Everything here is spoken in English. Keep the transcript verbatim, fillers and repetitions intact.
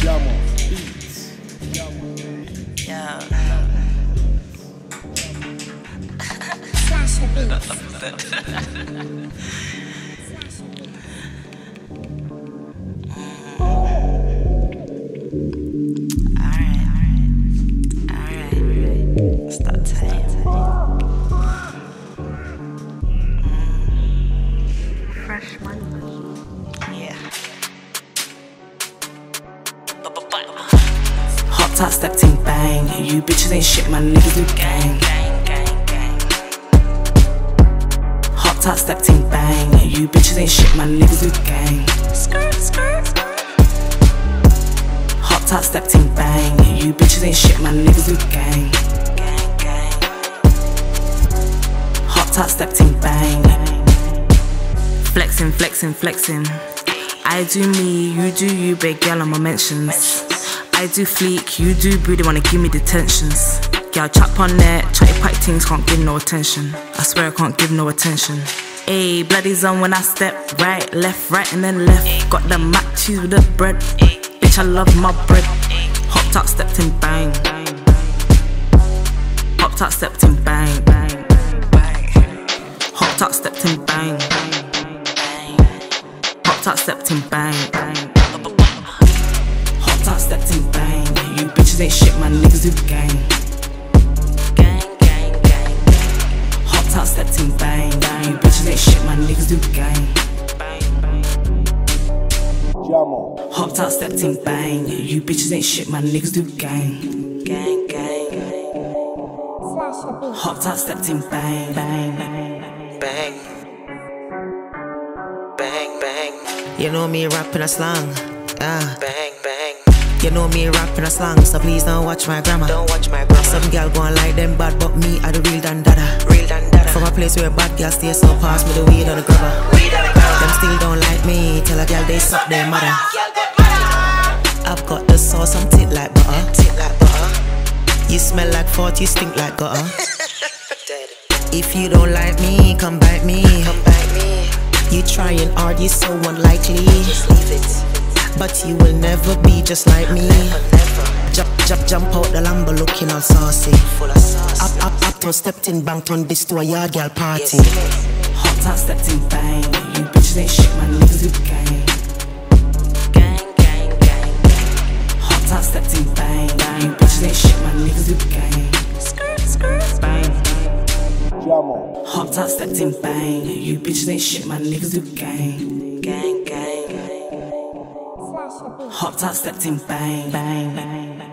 Jamo Beats. Yeah. Slasher Beats. Fresh money. Yeah. Hot top stepped in bang. You bitches ain't shit, my niggas do gang. Gang, gang, gang. Hot top stepped in bang. You bitches ain't shit, my niggas do gang. Skirt, skirt, skirt. Hot top stepped in bang. You bitches ain't shit, my niggas do gang. Gang, gang. Hot top stepped in bang. Flexing, flexing, flexing. I do me, you do you, big girl on my mentions. I do fleek, you do boo, they wanna give me detentions. Girl, chop on net, chatty pipe things can't give no attention. I swear I can't give no attention. Ayy, bloody's on when I step right, left, right, and then left. Got the mac cheese with the bread. Bitch, I love my bread. Hot top stepped in bang. Hot top stepped in bang. Hot top stepped in bang. Hot top stepped in bang. Hot top stepped in bang. You bitches ain't shit, my niggas do gang. Gang, gang, gang. Hot top stepped in bang. You bitches ain't shit, my niggas do gang. Jamo. Hot top stepped in bang. You bitches ain't shit, my niggas do gang. Gang, gang. Slasher Beats. Hot top stepped in bang. Bang, bang. Bang, bang, bang. You know me rapping a slang, yeah. Bang, bang. You know me rapping a slang, so please don't watch my grammar. Don't watch my grammar. Some girl gon' like them bad, but me I the real dandada. Real dandada. From a place where bad girls stay, so pass me the weed on the grabber. Weed on the grabber. Them still don't like me, tell a girl they suck their mother. I've got the sauce, I'm tit like butter. Tit like butter. You smell like forty, stink like gutter. If you don't like me, come bite me. Come bite me. You trying hard, you so unlikely. Just leave it. But you will never be just like me. Never, never. Jump, jump, jump out the Lambo looking all saucy. Full of sauce. Up, up, up, to stepped in, banked on this to a yard girl party. Yes, Hot top stepped in bang. You bitches ain't shit, my niggas do gang. Gang, gang, gang. Hot top stepped in bang. You bitches ain't shit, my niggas do gang. Skirt, skirt, Bang. Jamo. Hot top stepped in bang. You bitches ain't shit, my niggas do gang. gang, gang. Slasher Beats. Hot top stepped in bang. Bang, bang.